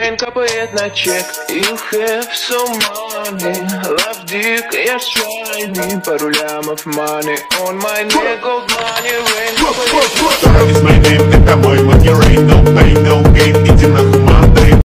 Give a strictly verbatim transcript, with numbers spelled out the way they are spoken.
Rain капает на чек. You have so money. Love dick, yes, try me. Пару лямов money on my neck. Gold money, rain капает. It's my name.